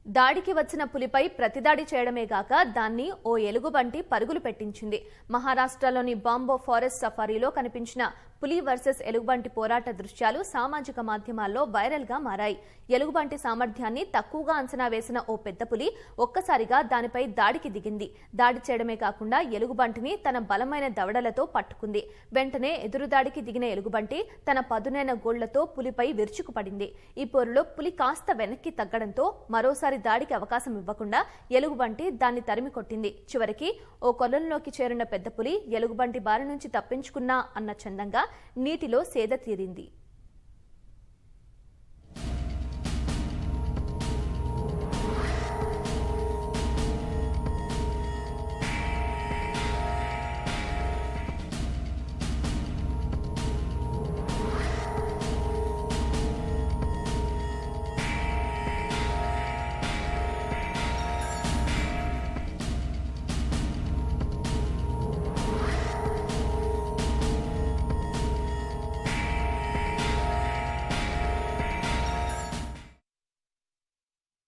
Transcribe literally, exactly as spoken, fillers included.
దాడికి వచ్చిన పులిపై ప్రతిదాడి చేయడమే గాక దాన్ని ఓ ఎలుగుబంటి పరుగులు పెట్టించింది. మహారాష్ట్రలోని బాంబో ఫారెస్ట్ సఫారీలో కనిపించిన పులి వర్సెస్ ఎలుగుబంటి పోరాట దృశ్యాలు సామాజిక మాధ్యమాల్లో వైరల్ గా మారాయి. ఎలుగుబంటి సామర్థ్యాన్ని తక్కువగా అంచనా వేసిన ఓ పెద్ద పులి ఒక్కసారిగా దానిపై దాడికి దిగింది. దాడి చేయడమే కాకుండా ఎలుగుబంటిని తన బలమైన దవడలతో పట్టుకుంది. వెంటనే ఎదురుదాడికి దిగిన ఎలుగుబంటి తన పదునైన గోళ్లతో పులిపై విరుచుకుపడింది. ఈ పోరులో పులి కాస్త వెనక్కి తగ్గడంతో మరోసారి దాడికి అవకాశం ఇవ్వకుండా ఎలుగుబంటి దాన్ని తరిమి కొట్టింది. చివరికి ఓ కొలంలోకి చేరిన పెద్ద పులి ఎలుగుబంటి బారి నుంచి తప్పించుకున్నా అన్న చందంగా నీటిలో సేద తీరింది.